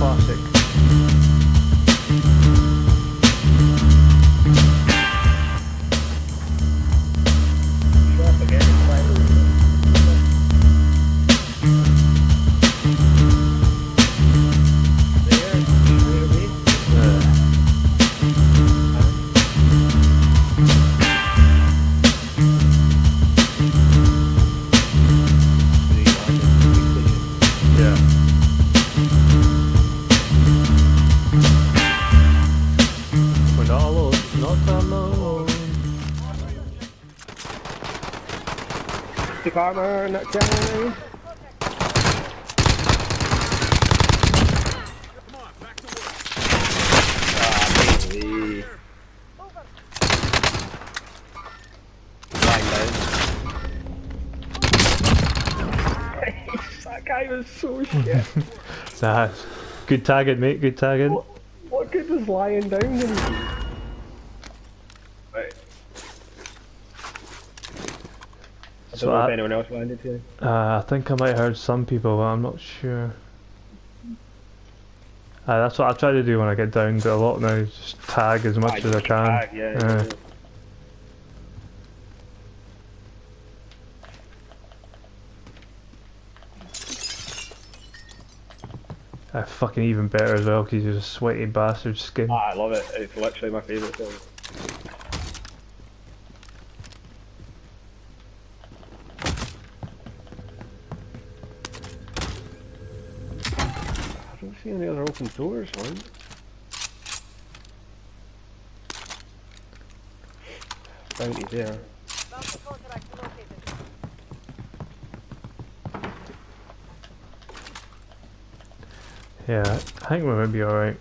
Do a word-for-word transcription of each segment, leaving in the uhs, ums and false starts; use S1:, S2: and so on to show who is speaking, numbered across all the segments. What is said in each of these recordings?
S1: classic.
S2: Stick armor, not down. Ah, baby. Lying down. That guy was so shit.
S1: Nah, good tagging, mate. Good tagging.
S2: What, what good was lying down when he... Right. I don't
S1: So
S2: know
S1: I,
S2: if anyone else landed here.
S1: Uh, I think I might have heard some people, but I'm not sure. Uh, that's what I try to do when I get down to a lot now, is just tag as much
S2: I
S1: as I can.
S2: Tag, yeah,
S1: uh,
S2: yeah, yeah.
S1: Uh, fucking even better as well, because he's a sweaty bastard skin.
S2: Ah, I love it. It's literally my favourite thing. I don't see any other open doors, man. Bounty there.
S1: Yeah, I think we might be alright.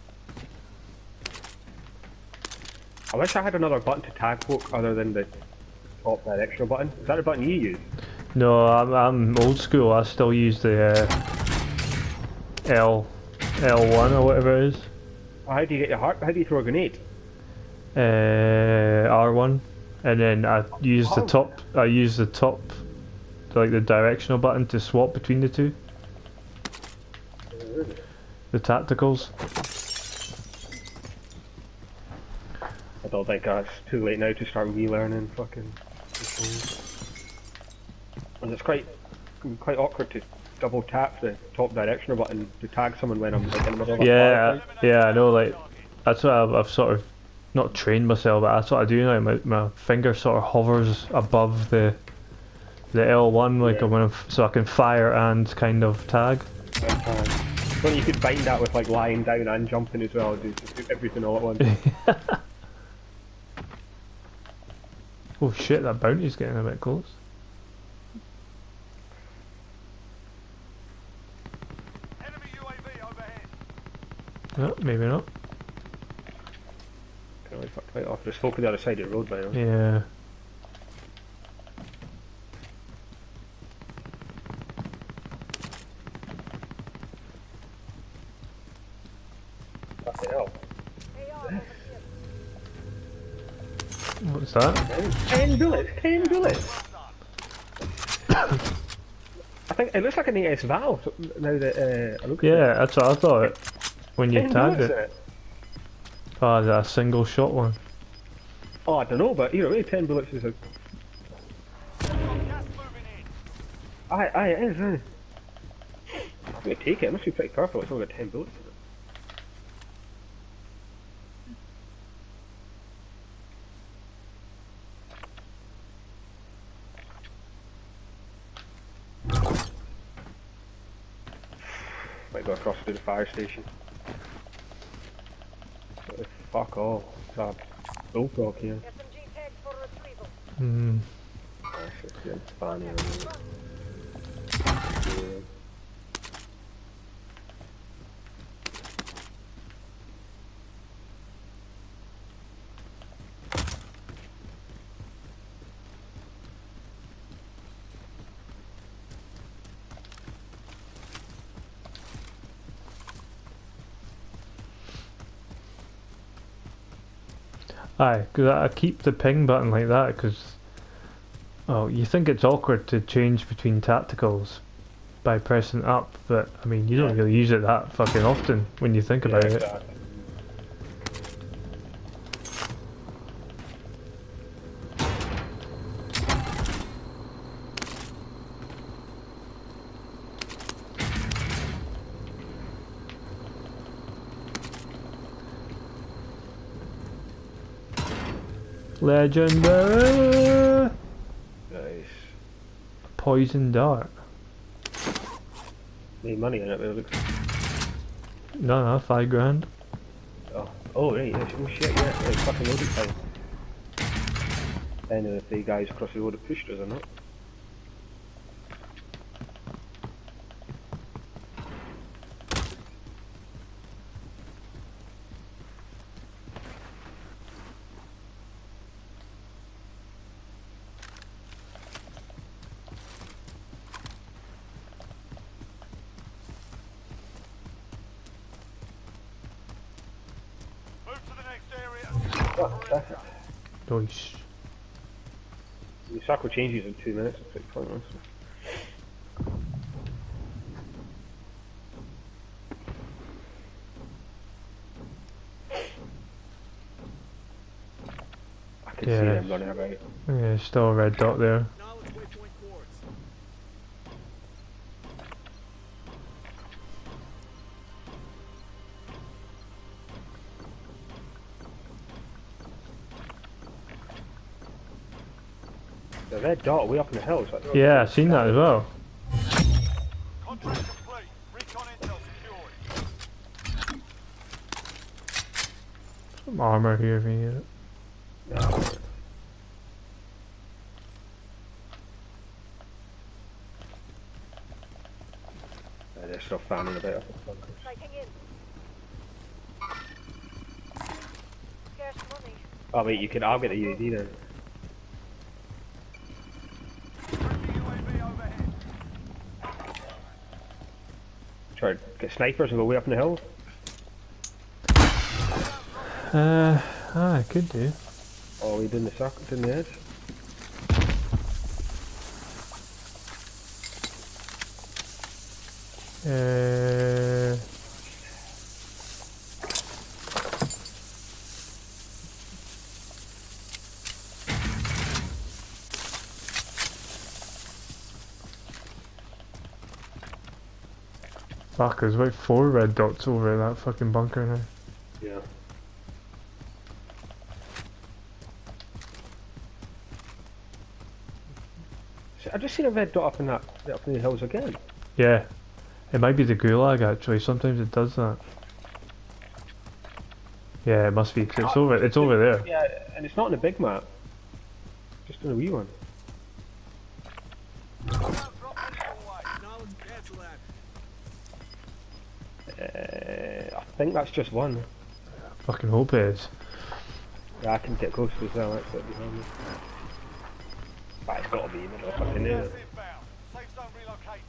S2: I wish I had another button to tag folk other than the top directional button. Is that the button you use?
S1: No, I'm, I'm old school. I still use the uh, L L1 or whatever it is.
S2: Oh, how do you get your heart? How do you throw a grenade?
S1: Uh, R one, and then I use the
S2: Oh.
S1: top. I use the top, like the directional button to swap between the two. The tacticals.
S2: I don't think uh, it's too late now to start relearning fucking controls. And it's quite quite awkward to double tap the top directional button to tag someone when I'm like in the middle of a
S1: Yeah,
S2: firefight.
S1: yeah, I know. Like that's what I've, I've sort of not trained myself, but that's what I do now. My my finger sort of hovers above the the L one, like
S2: Yeah.
S1: when I'm, so I can fire and kind of tag.
S2: And, uh, when you could bind that with like lying down and jumping as well, do just do everything all at once.
S1: Oh shit! That bounty's getting a bit close.
S3: Enemy U A V overhead.
S1: No, maybe not.
S2: Can only fuck right off. There's folk on the other side of the road by now.
S1: Yeah.
S2: Fucking hell.
S1: What's that?
S2: Ten bullets! Ten bullets! I think it looks like an A S valve now that uh, I look at it.
S1: Yeah, that's what I thought when you
S2: Ten
S1: tagged
S2: bullets
S1: it.
S2: in it.
S1: Oh, is that a single shot one?
S2: Oh, I don't know, but either way, ten bullets is a.
S3: Gas moving in.
S2: Aye, aye, it is, aye. I'm gonna take it, it must be pretty powerful, it's only got ten bullets in it. Might go across to the fire station. What the fuck all? It's a bullfrog here.
S4: S M G tagged for retrieval.
S1: Hmm.
S2: Oh, shit, getting spawny.
S1: Aye, because I keep the ping button like that because, oh, you think it's awkward to change between tacticals, by pressing up, but I mean, you
S2: Yeah.
S1: don't really use it that fucking often when you think about
S2: Yeah,
S1: it.
S2: exactly.
S1: Legendary
S2: Nice.
S1: poison dart.
S2: Made money in it, but it looks.
S1: No, no, five grand.
S2: Oh, oh right, yes. Oh shit, yeah, it's fucking loaded time. Then if the guys across the road have pushed us or not.
S3: Move to the next area.
S2: Oh, that's it.
S1: Nice.
S2: The circle changes in two minutes, it's pretty pointless. I can see
S1: Yeah.
S2: them running about.
S1: Yeah, still a red dot there.
S3: Knowledge waypoint coordinates.
S2: The red dot way up in the hills. Like,
S1: Yeah, I've seen that as well.
S3: Contract complete. Recon intel secured.
S1: Some armor here if you need it.
S2: No. Uh, they're still fanning about up in the bunkers.
S4: Sighting in. Scarce money.
S2: Oh wait, you can. I'll get the U A V then.
S3: Friendly U A V overhead.
S2: Try to get snipers and go way up in the hills.
S1: Uh, ah, I could do.
S2: Oh, we doing the circle, doing the edge.
S1: Uh, fuck, there's about four red dots over at that fucking bunker now.
S2: Yeah. See, I just seen a red dot up in that, up in the hills again.
S1: Yeah, it might be the gulag actually. Sometimes it does that. Yeah, it must be. 'Cause it's over. It's over there.
S2: Yeah, and it's not in the big map. Just in a wee one.
S3: Drop heading your way. Knowledge cancel that.
S2: Uh, I think that's just one.
S1: Fucking hope it is.
S2: Yeah, I can get close as well. That's what behind me. But it's got to be in the middle of fucking there.
S3: Gas inbound. Safe zone relocated.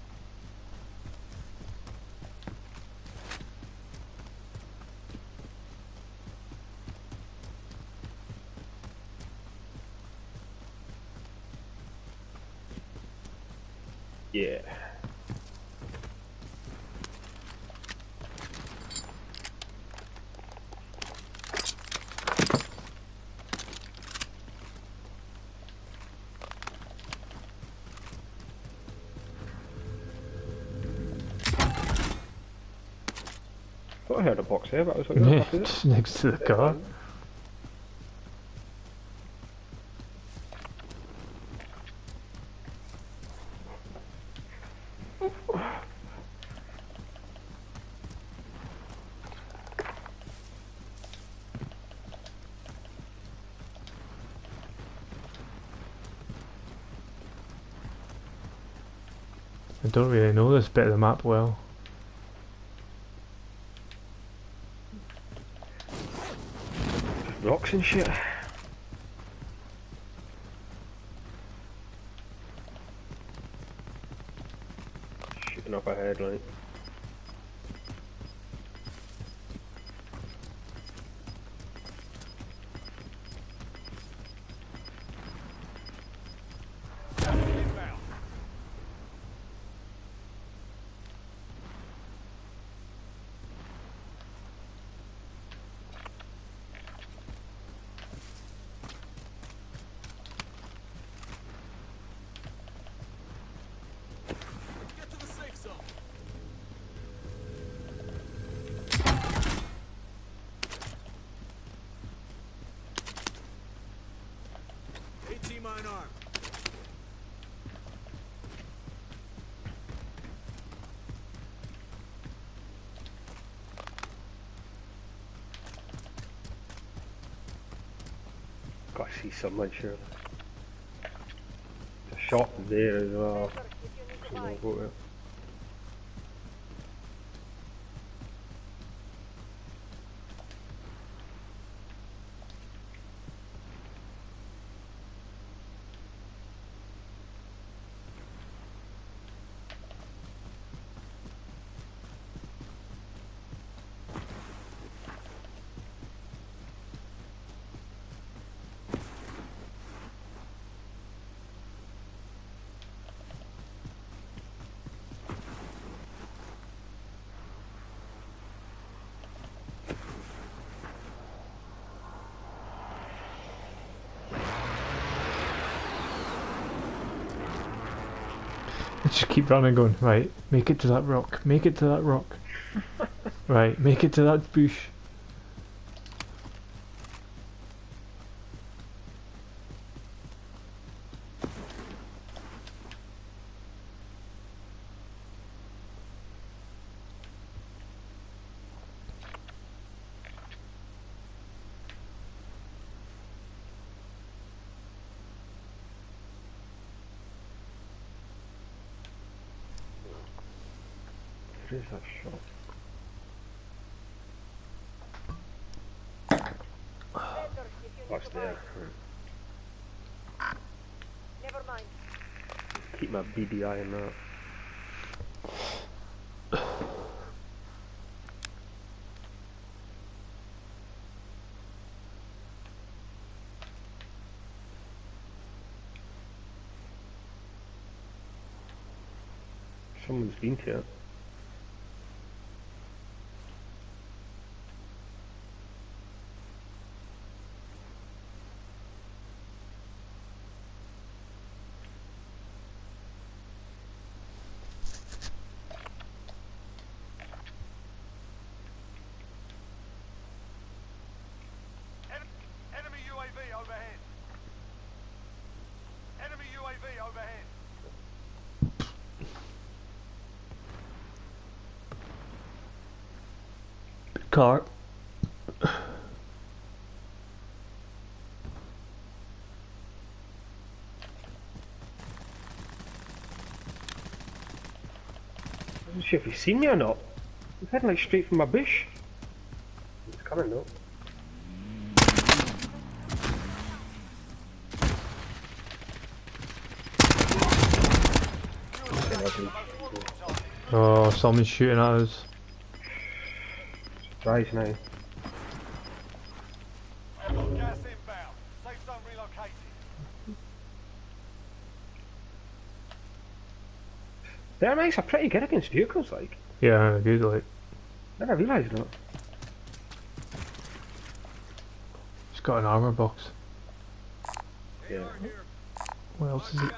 S2: Yeah. I thought I heard a box there, but I was like,
S1: Yeah,
S2: what the fuck is
S1: just next to the car. I don't really know this bit of the map well.
S2: Rocks and shit. Shooting up ahead, like.
S3: Gas inbound.
S2: Gotta see someone surely. There's a shop there as well.
S4: Sensor, if you need to
S2: So
S4: buy.
S2: we'll go there.
S1: Just keep running, going, right, make it to that rock, make it to that rock. Right, make it to that bush.
S2: Where's that shop?
S4: Sensor, if you need
S2: What's
S4: to buy.
S2: there? Right.
S4: Never mind.
S2: Keep my B D I in that. Someone's been to it.
S3: En- enemy U A V overhead. Enemy U A V overhead.
S1: Car.
S2: I'm not sure if he's seen me or not. He's heading like straight from my bush. He's coming though.
S1: Oh, someone's shooting at us.
S2: Rise now.
S3: Got gas inbound. Safe zone relocated.
S2: Thermites are pretty good against vehicles, like.
S1: Yeah, good, like.
S2: Never realised that.
S1: He's got an armor box.
S2: Yeah.
S1: What else is it?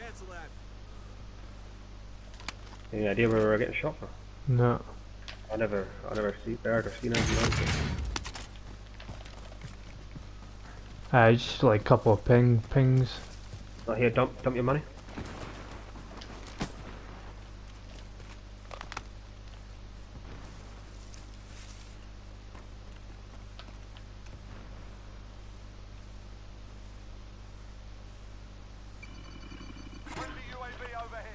S2: Any idea where we were getting shot from?
S1: No.
S2: I never, I never see, heard or seen anything like it.
S1: Uh, just like a couple of ping pings.
S2: Oh, here, dump, dump your money.
S3: Friendly U A V overhead.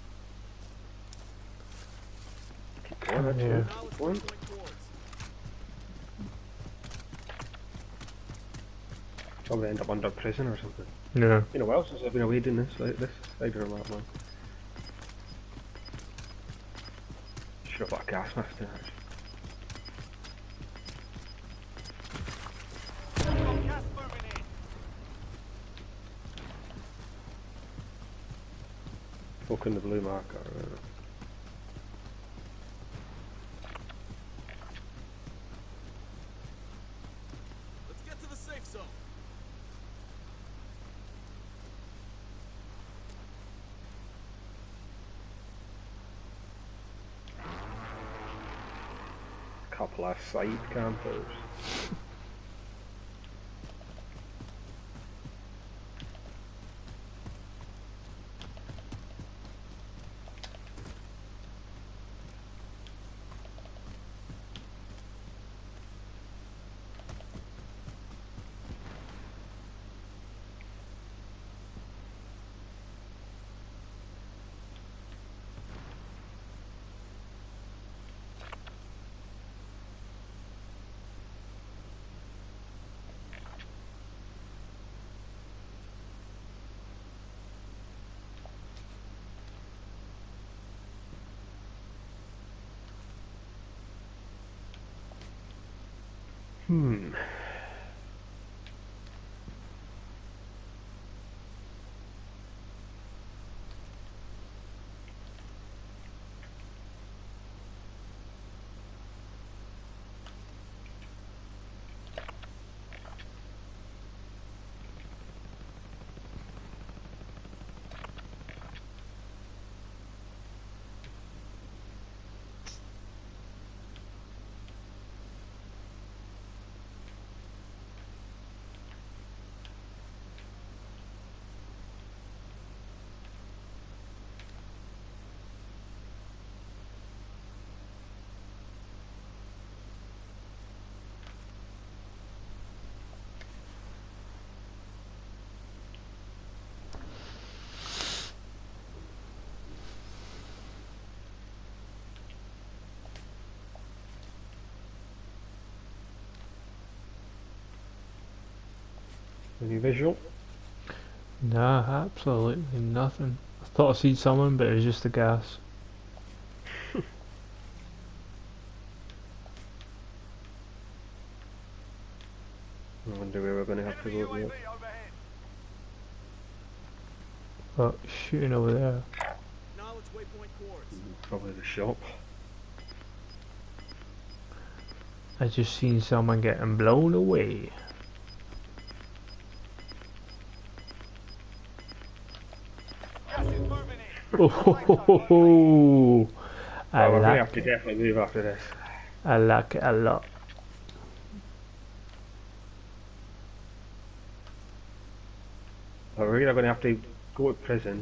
S2: Keep going, that's
S1: Yeah.
S2: all. Keep going. Probably end up under prison or something.
S1: Yeah.
S2: You know what else since I've been away doing this, like this side of the map, man. Should have put a gas mask there.
S3: Got gas moving in.
S2: Folk in the blue marker. Right.
S5: Let's get to the safe zone.
S2: Couple of side campers. Hmm. Any visual?
S1: Nah, absolutely nothing. I thought I seen someone, but it was just the gas.
S2: I wonder where we're going to have to
S3: Enemy
S2: go
S3: U A V
S2: next.
S3: overhead.
S1: Oh, shooting over there.
S5: Knowledge waypoint course.
S2: Probably the shop.
S1: I just seen someone getting blown away.
S3: Gas is moving in.
S1: Oh, ho, ho, ho, ho. I
S2: Oh, we're going to have
S1: like
S2: to
S1: it.
S2: definitely move after this.
S1: I like it a lot.
S2: But we're either going to have to go to prison.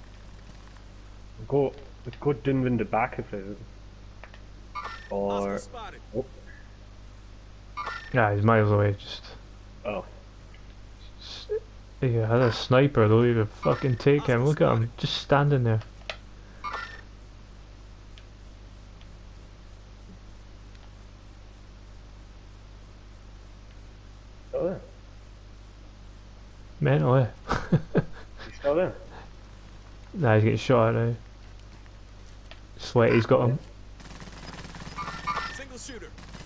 S2: Go, go down in the back of prison.
S5: Hostile
S2: Or...
S5: spotted.
S2: Oh.
S1: Yeah, he's miles away. Just,
S2: Oh.
S1: just he had a sniper though. He would fucking take him. Look at him, just standing there.
S2: Still there?
S1: Mental, eh?
S2: He's still there?
S1: Nah, he's getting shot at now. Sweaty's got him.
S5: Single shooter.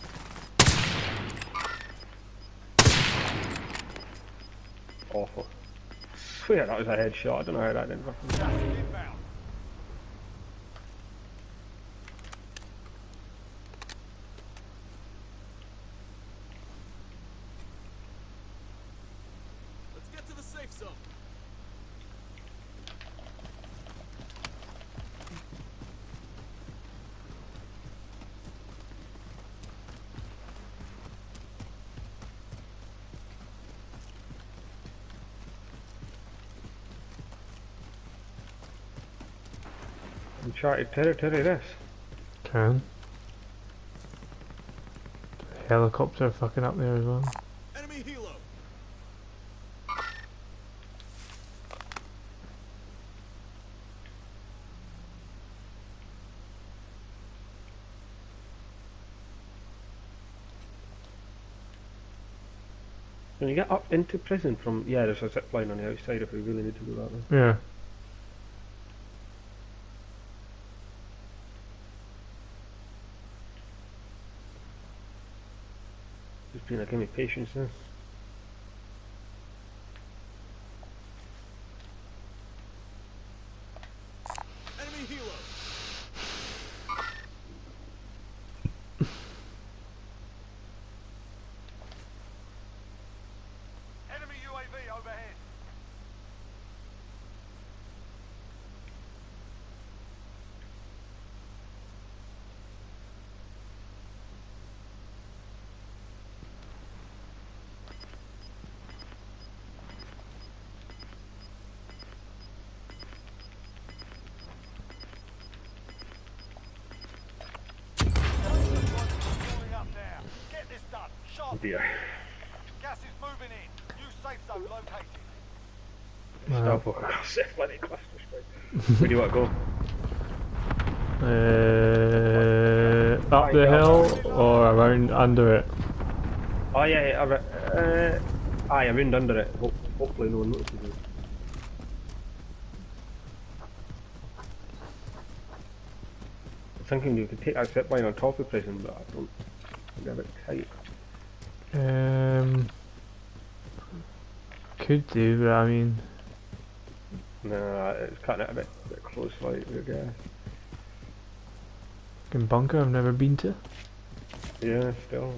S2: Awful. Swear that was a headshot. I don't know how that didn't fucking...
S3: Gas is inbound.
S5: Let's get to the safe zone.
S2: Uncharted territory, this.
S1: Can. Helicopter fucking up there as well.
S5: Enemy helo.
S2: Can you get up into prison from... Yeah, there's a zip line on the outside if we really need to go that way.
S1: Yeah.
S2: Just being like, give me patience this.
S5: Enemy helo.
S3: Enemy U A V overhead. Moving up now. Get this done.
S2: Oh
S3: Sharp.
S2: dear.
S3: Gas is moving in. New safe zone located.
S1: Wow.
S2: Stop across this bloody cluster strike. Where do you want to go?
S1: Uh, up the hill or around under it?
S2: Oh yeah, yeah, uh, uh, aye, around under it. Ho hopefully no one notices it. I'm thinking you could take that zip line on top of prison, but I don't think they're a bit tight.
S1: Um, could do, but I mean,
S2: No, it's cutting it a bit, bit close, like, I guess.
S1: fucking bunker I've never been to.
S2: Yeah, still.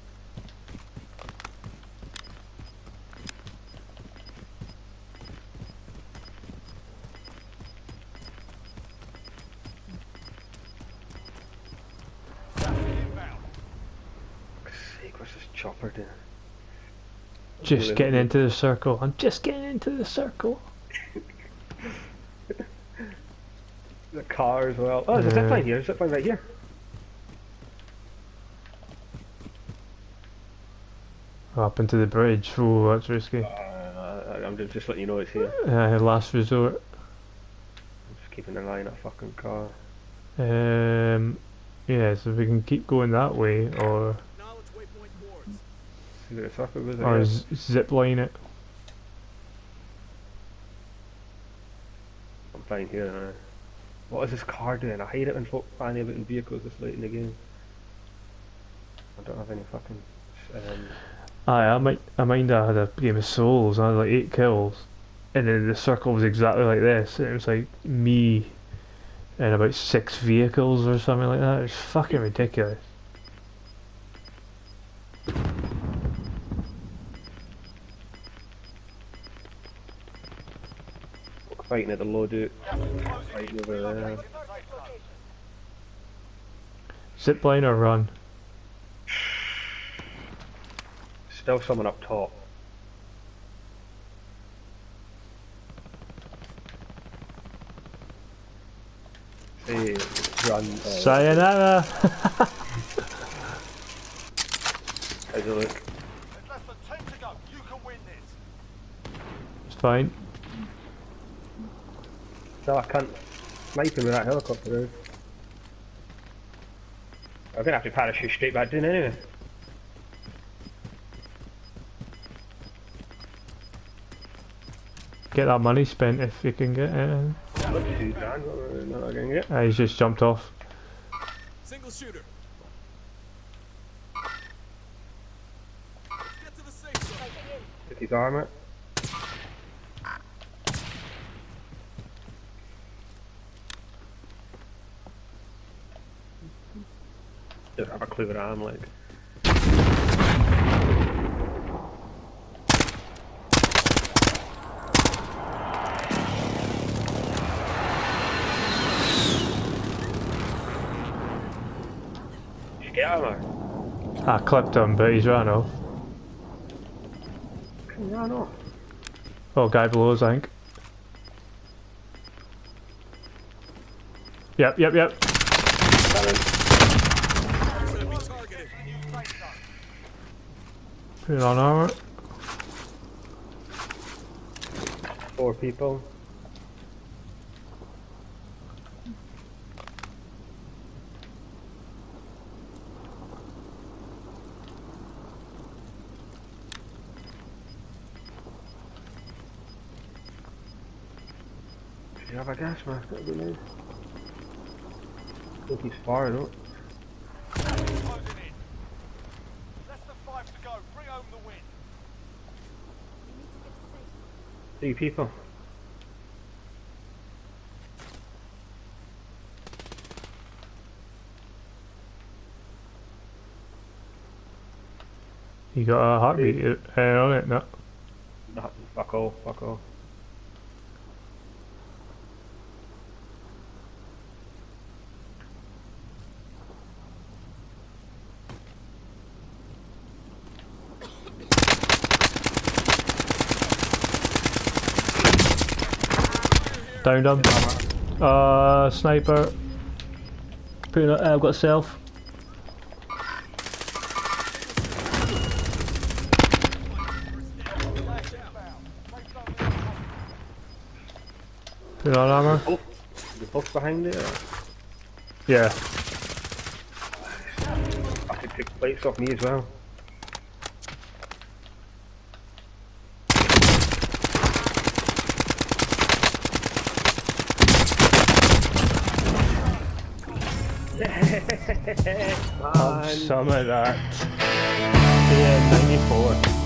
S2: Fuck's sake, what's this chopper doing?
S1: Just getting into the circle. I'm just getting into the circle.
S2: The car as well. Oh, there's a
S1: Yeah.
S2: zipline here, zipline right here.
S1: Up into the bridge. Oh, that's risky.
S2: Uh, I'm just, just letting you know it's here.
S1: Uh, last resort.
S2: I'm just keeping an eye on that fucking car.
S1: Um, yeah, so we can keep going that way, or
S5: Knowledge waypoint boards.
S2: See where the circle goes, I
S1: or
S2: guess.
S1: z- zip line it.
S2: I'm fine here now. What is this car doing? I hate it when folk fanny about in vehicles this late in the game. I don't have any fucking... Um,
S1: Aye, I might, I mind I had a game of Souls. I had like eight kills, and then the circle was exactly like this. It was like me and about six vehicles or something like that. It was fucking ridiculous.
S2: fighting at the LoD.
S3: Closing
S2: Fighting
S3: in.
S2: over there.
S3: Relocating the safe zone.
S1: Zip line or run?
S2: Still someone up top. Hey, run. Uh,
S1: Sayonara.
S2: how's it look?
S3: There's less than ten to go. You can win this.
S1: It's fine.
S2: No, I can't snipe him with that helicopter. Though. I'm gonna have to parachute straight back down anyway.
S1: Get that money spent if you can get it.
S2: Look, two grand. What am I gonna get?
S1: Ah, he's just jumped off.
S5: Single shooter. Let's get to the safe zone.
S2: Get his armor. Don't have a clue what I'm like. Did you get armor?
S1: I clipped him, but he's ran off.
S2: Can you run off?
S1: Oh, guy below us, I think. Yep, yep, yep.
S5: Enemy targeted.
S3: New safe zone.
S1: Put it on armor.
S2: Four people. Do you have a gas mask? That'd be nice. I think he's far though.
S3: Closing in. Less than five to go. Bring home the win.
S2: Three people.
S1: You got a heartbeat uh, on it, no?
S2: Ah, fuck all, fuck all.
S1: Downed him. Uh, sniper. Putting it, uh, I've got self. Putting on armor.
S2: Oh, the both behind it? Or?
S1: Yeah.
S2: Fucking took plates off me as well.
S1: Have
S2: Man.
S1: some of that. Yeah, ninety-four.